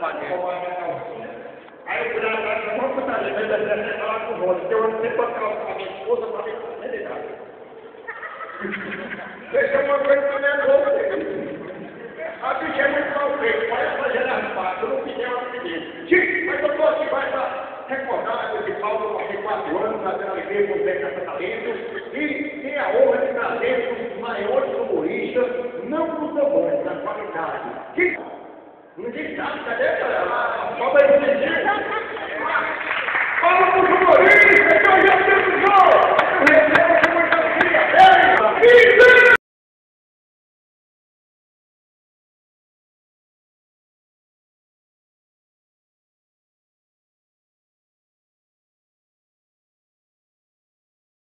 Aí eu fui lá atrás, não vou botar ali, mas eu falar com o Rony, porque eu sempre botava com a minha esposa para me fazer de casa. Deixa uma coisa que não é louca. A bicha é muito mal feita, pode fazer as partes, eu não pedi ela pedir. Chico, mas eu estou aqui, vai para recordar esse Paulo, eu passei 4 anos fazendo alegria com o Zé Catamento, e tem a honra de trazer um dos maiores humoristas, não por tamanho, na qualidade. Chico, ninguém sabe, cadê a falta de energia? Fala para os humoristas, que eu já tenho